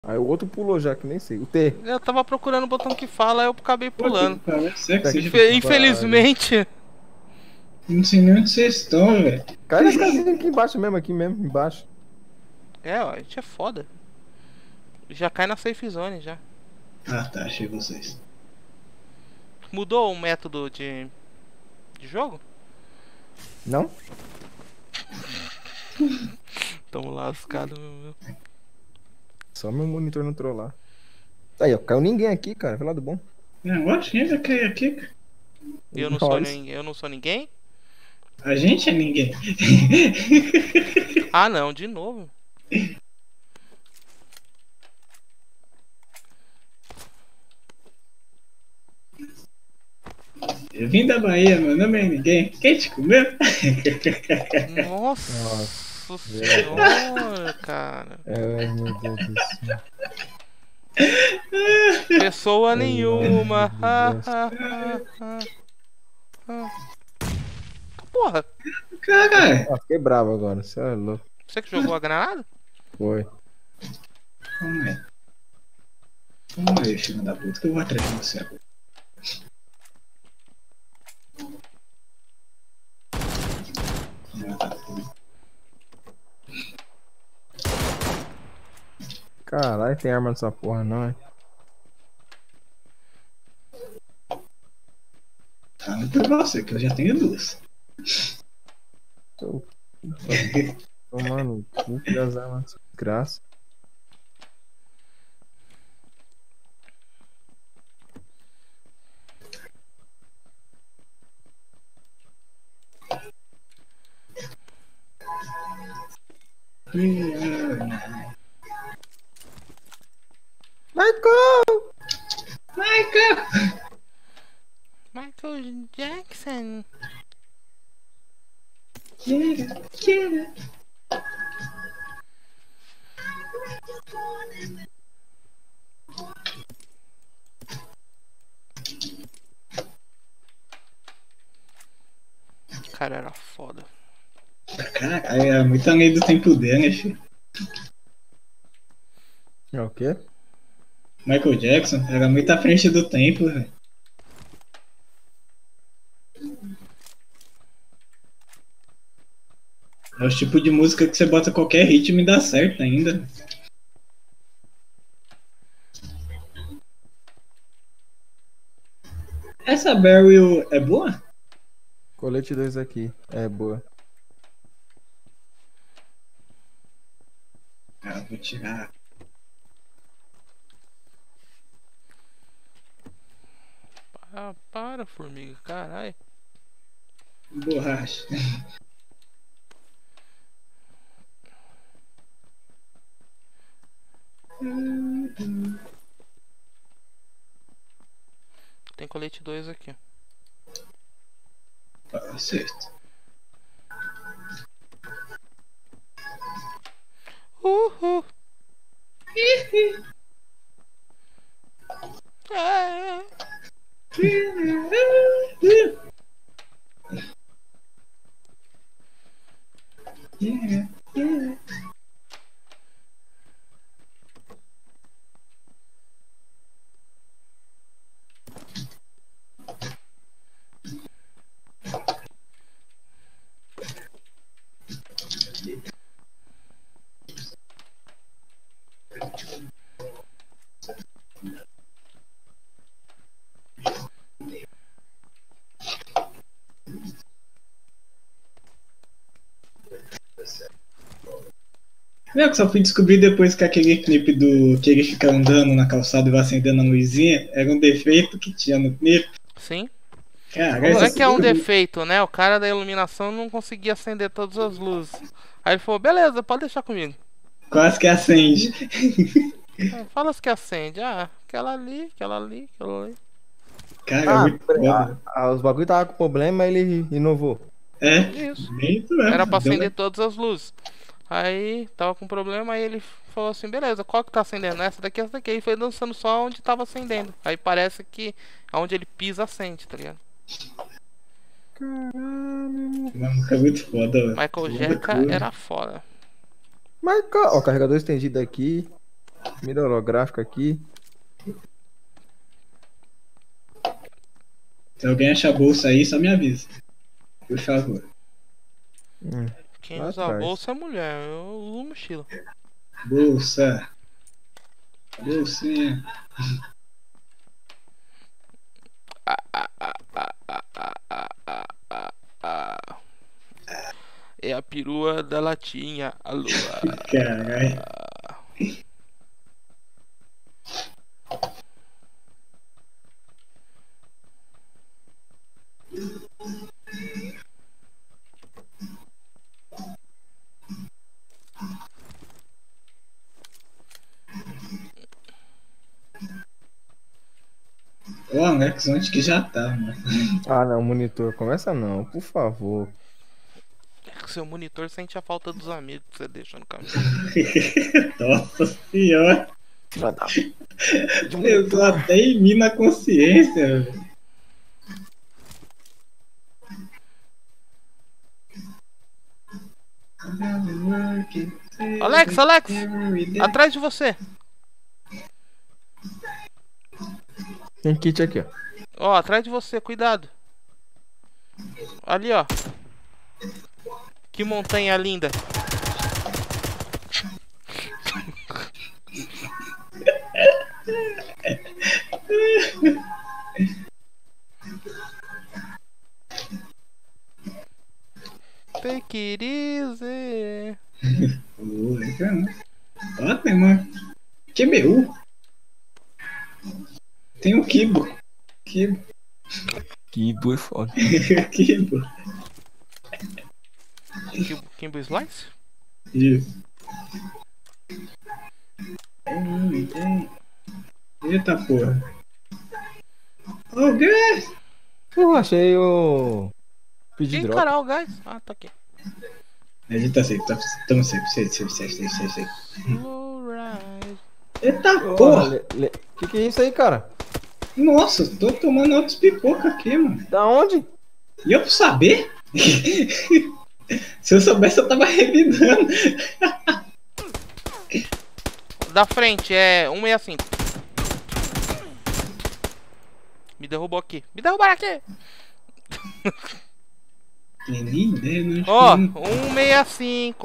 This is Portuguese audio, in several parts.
Aí o outro pulou já, que nem sei. O T. Eu tava procurando o botão que fala, aí eu acabei Pô, que pulando. cara, sério que Tá que seja. pariu. Infelizmente. Não sei nem onde vocês estão, velho. Cai nas casinhas aqui mesmo, embaixo. É, ó, a gente é foda. Já cai na safe zone já. Ah, tá, achei vocês. Mudou o método de jogo? Não? Tamo lascado, meu. Só meu monitor não trollar. Aí, ó, caiu ninguém aqui, cara. Vai lá do bom. Eu acho que ainda cai aqui, cara. Olha isso. Eu não sou ninguém? A gente é ninguém. Ah, não, de novo. Eu vim da Bahia, meu nome é ninguém. Quem te comeu? Nossa, Nossa verdade. senhora, cara. Ai, meu Deus do céu. Pessoa Pelo amor nenhuma. de Deus. Porra, Caralho. Ah, fiquei bravo agora. Você é louco. você que jogou a granada? Foi. Calma aí. Calma aí, filho da puta, que eu vou atrás de você agora. Caralho, tem arma nessa porra, não, é? Tá, não pra você, que eu já tenho duas. Tô tomando o cu das armas dessa desgraça. Michael! Michael! Michael Jackson. Get it. Cara, era foda. Caralho, é muito além do tempo dele, né, filho? É o quê? Michael Jackson era muito à frente do tempo, velho. É o tipo de música que você bota qualquer ritmo e dá certo ainda. Essa Barrel é boa? Colete 2 aqui. É, boa. Ah, vou tirar. Ah, para, formiga, caralho. Borracha. Tem colete 2 aqui. Tá certo. Uhul. É. Yeah, yeah. Meu, que só fui descobrir depois que aquele clipe do que ele fica andando na calçada e vai acendendo a luzinha era um defeito que tinha no clipe. Sim. Cara, Não essa é que é um descobri. defeito, né? O cara da iluminação não conseguia acender todas as luzes. Aí ele falou, beleza, pode deixar comigo. Quase que acende. Fala se que acende. Ah, aquela ali, aquela ali, aquela ali. Cara, é Ah, muito foda. os bagulho tava com problema, ele inovou. É, Isso. bem isso Era mesmo. pra acender todas as luzes. Aí tava com problema, aí ele falou assim, beleza, qual que tá acendendo? Essa daqui, essa daqui. E foi dançando só onde tava acendendo. Aí parece que aonde ele pisa acende, tá ligado? Caralho. Uma música muito foda, velho. Michael Foda Jackson tudo. era foda. Michael! Ó, carregador estendido aqui. Mira holográfica aqui. Se alguém achar a bolsa aí, só me avisa. Por favor. Quem Lá usa a atrás. bolsa é mulher, eu uso mochila. Bolsa. Bolsinha. É a perua da latinha, a lua. Caralho. Ô, Alex, onde que já tá, mano? Ah, não, monitor. Começa não, por favor. É que seu monitor sente a falta dos amigos que você deixa no caminho. Nossa senhora. Filha da... Eu tô até em mim na consciência, velho. Alex, atrás de você. Tem kit aqui, ó. Ó, atrás de você, cuidado. Ali, ó. Que montanha linda. Take it easy. Ô, legal. Ó, tem uma QBU. Tem um Kibo. Kibo. Que boi foda. Kibo. Kimbo Slice? Isso. Eita porra. Ô, Gás! Eu achei o... Pedi Quem drop. encarar o gás? Ah, tá aqui. A gente tá safe, tamo safe, safe. Slow ride. Eita Porra, porra! que é isso aí, cara? Nossa, tô tomando outros pipoca aqui, mano. Da onde? E eu pra saber? Se eu soubesse, eu tava revidando. Da frente é 165. Me derrubou aqui. Me derrubaram aqui. Tem nem ideia, não. Ó, 165.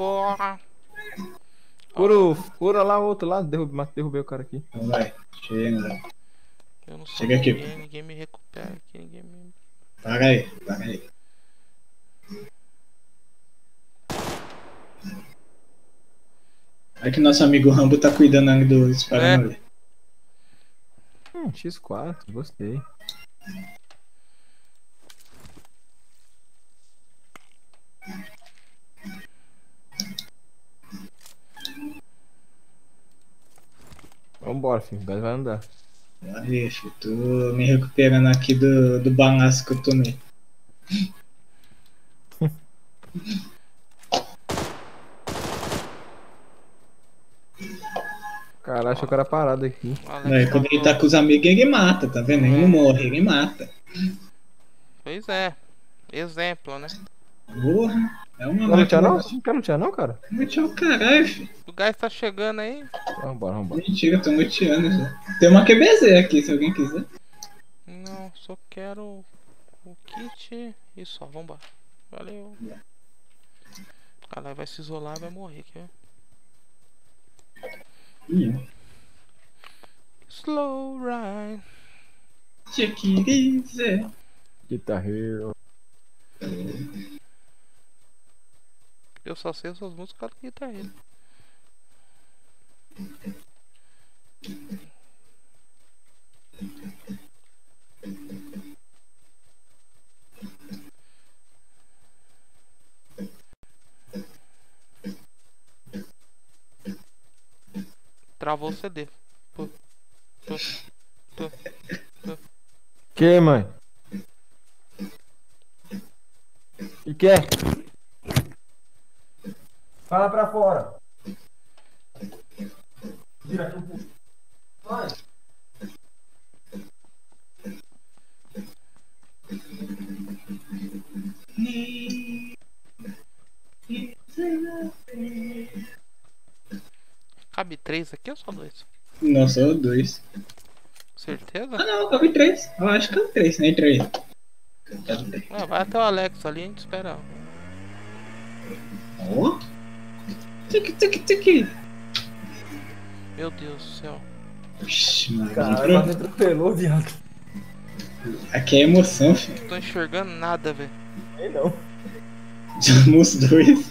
Cura lá, outro lado. Derrubei o cara aqui. Então vai, chega. Eu não sou Chega aqui. ninguém me recupera aqui, ninguém me... Para aí, para aí. Olha que nosso amigo Rambo tá cuidando ali do disparando ali. X4, gostei. Vambora, filho. O gás vai andar. Aí, filho, tô me recuperando aqui do balaço que eu tomei. Caralho, achei o cara parado aqui. Aí, quando ele tá com os amigos, ele mata, tá vendo? Ele não morre, ele mata. Pois é. Exemplo, né? Porra, é uma Não quer lutear não? máquina. Não quer lutear não, cara? Lutear o caralho, filho. O gás tá chegando aí. Vambora. Mentira, tô luteando já. Tem uma QBZ aqui, se alguém quiser. Não, só quero o kit e só, vambora. Valeu. Caralho, vai se isolar e vai morrer aqui, ó. Slow ride. Check it easy. Guitar Hero. Eu só sei essas músicas do Guitar Hero. Travou o CD. Pô. Que, mãe? E que é? Fala pra fora. Vira aqui um pouco. Vai. cabe 3 aqui ou só 2? Não, só 2. Certeza? Ah, não, cabe 3. Eu acho que cabe 3. Entra aí. Vai até o Alex ali, a gente espera. Ó. Tique. Meu Deus do céu. Ixi, mano. Caralho, quase me atropelou, viado. Aqui é emoção, filho. Não tô enxergando nada, velho. Nem não. Somos 2.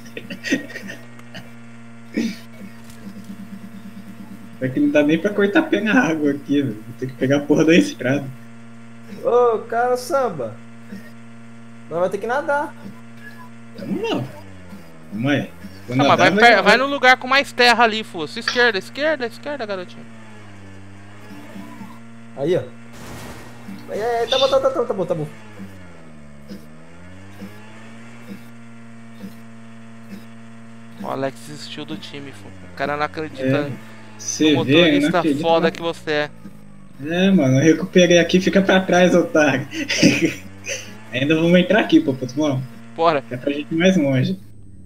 É que não dá nem pra cortar pé na água aqui, velho. Vou ter que pegar a porra da estrada. Ô, cara, samba. Nós vai ter que nadar. Vamos lá. Vamos aí. Vou Não, mas nadar, vai no lugar com mais terra ali, Fusso. Esquerda, garotinho. Aí, ó. Aí, tá bom. O Alex desistiu do time, Fu. O cara não acredita É, no você vê, eu não motorista acredito. foda que você é. É, mano, eu recuperei aqui, fica pra trás, otário. Ainda vamos entrar aqui, pô, bom. Bora. É pra gente ir mais longe.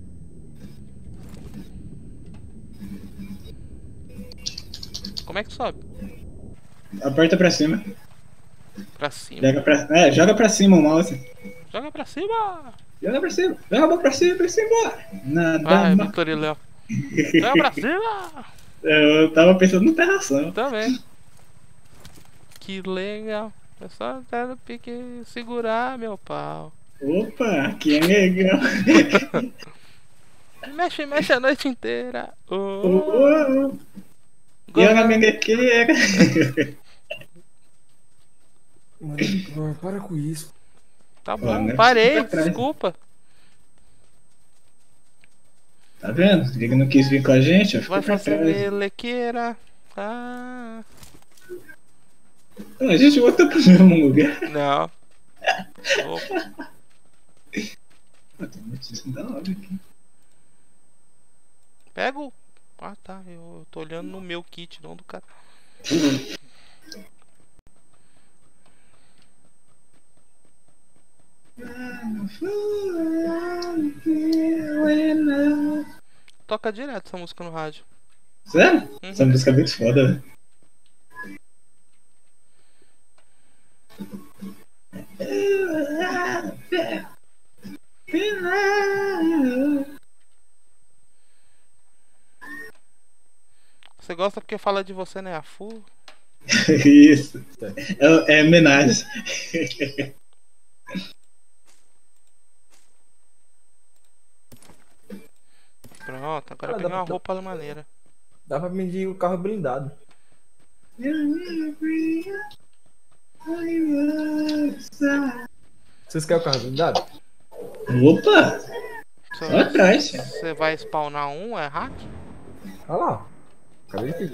Como é que sobe? Aperta pra cima. Pra cima. Joga pra cima o mouse. Joga pra cima. Joga pra cima. Joga pra cima. Nada Vai, mais. Vitor e Léo. Joga pra cima. Eu tava pensando no terração. Também. Que legal. É só dar no pique segurar meu pau. Opa, que é legal. Mexe a noite inteira. Oh. Oh, eu na menequeira. Mano, para com isso. Tá Ó, bom, né? parei, Fica atrás. desculpa. Tá vendo? Ele não quis vir com a gente, ó, ficou Vai pra fazer trás. melequeira. Ah. A gente voltou pro mesmo lugar. Não. Opa. Ah, tem notícia da hora aqui. Pega o. Ah tá, eu tô olhando no meu kit, não do cara. Toca direto essa música no rádio. Sério? Essa música é muito foda, velho. Você gosta porque fala de você, né? A Fu. Isso. É homenagem. Pronto, agora Ah, peguei dá uma pra- roupa maneira. Dá pra medir o carro blindado. Vocês querem o carro blindado? Opa! Só atrás. Você vai spawnar um, é hack? Olha lá. Acabei de pedir.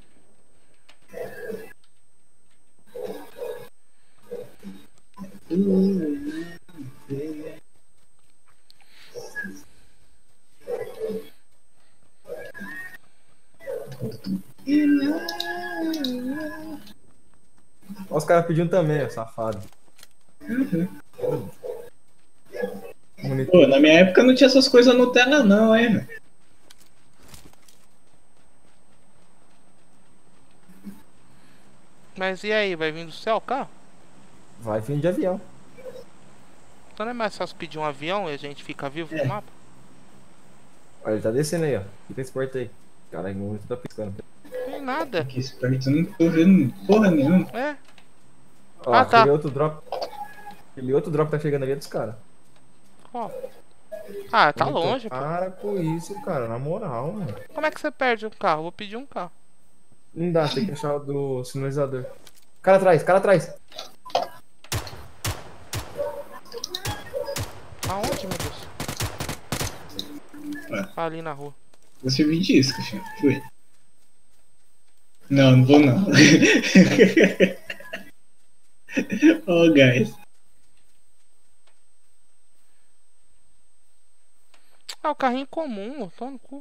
Olha os caras pedindo também, ó, safado. Bonito. Pô, na minha época não tinha essas coisas Nutella não, hein, velho. Mas e aí, vai vir do céu o carro? Vai vir de avião. Então não é mais fácil pedir um avião e a gente fica vivo É. no mapa? Olha, ele tá descendo aí, ó. Fica esse porta aí. Caralho, o muito tá piscando. Não tem nada. Que esperto, eu não tô vendo porra nenhuma. É. Ó, Ah, tá. aquele outro drop. Aquele outro drop tá chegando ali é dos caras. Ó. Ah, tá Bonito. longe, pô. Para com isso, cara. Na moral, mano. Como é que você perde um carro? Vou pedir um carro. Não dá, tem que achar o do sinalizador. Cara atrás, cara atrás. Aonde, meu Deus? Ué. Ali na rua. Vou servir disco, filho. Fui. Não, não vou não. Oh, guys. Ah, o carrinho comum, ó. Tô no cu.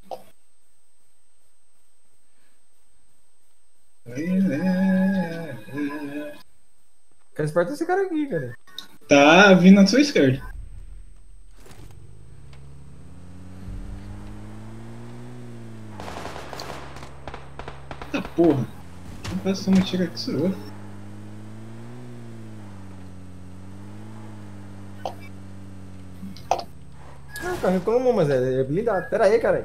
Quer esperto esse cara aqui, cara. Tá vindo à sua esquerda. porra. Quem passou uma tira que sou eu. Ah, cara, reclamou, mas é blindado. Pera aí, cara.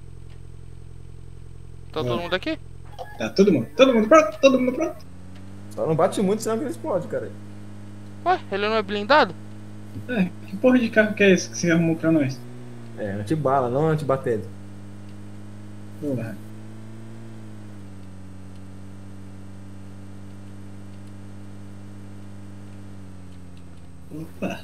Tá todo mundo aqui? Tá todo mundo pronto, todo mundo pronto. Só não bate muito, senão ele explode, cara. Ué, ele não é blindado? É, que porra de carro que é esse que você arrumou pra nós? É, antibala, não antibatendo. Porra. Opa.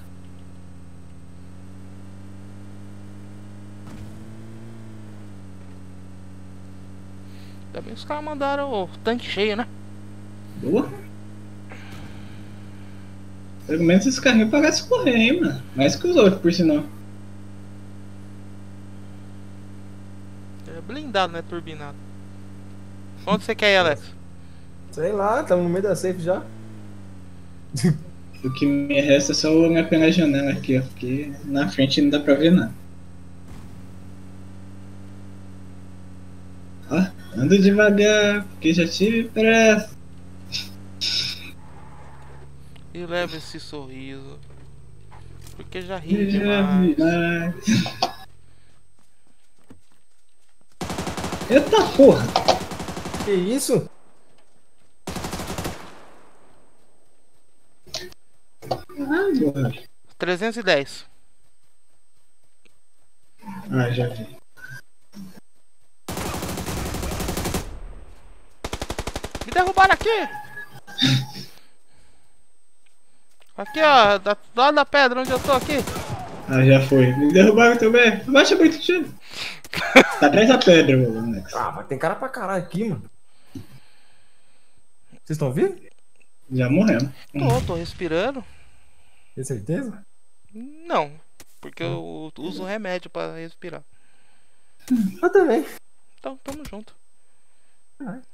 Ainda bem que os caras mandaram o tanque cheio, né? Boa. Pelo menos esse carrinho parece correr, hein, mano. Mais que os outros, por sinal. É blindado, não é turbinado. Onde você quer ir, Alex? Sei lá, estamos no meio da safe já. O que me resta é só olhar pela janela aqui, ó. Porque na frente não dá pra ver nada. Ó, ando devagar, porque já tive pressa. E leva esse sorriso. Porque já ri Já demais. demais. Eita porra! Que isso? Caralho, mano. 310. Ah, já vi. Me derrubaram aqui! Aqui, ó, do lado da pedra onde eu tô aqui. Ah, já foi. Me derrubaram também. Abaixa muito tiro. Tá atrás da pedra, meu Alex. Ah, mas tem cara pra caralho aqui, mano. Vocês estão vendo? Já morremos. Tô respirando. Tem certeza? Não, porque eu uso remédio pra respirar. Eu também. Então, tamo junto. Ah,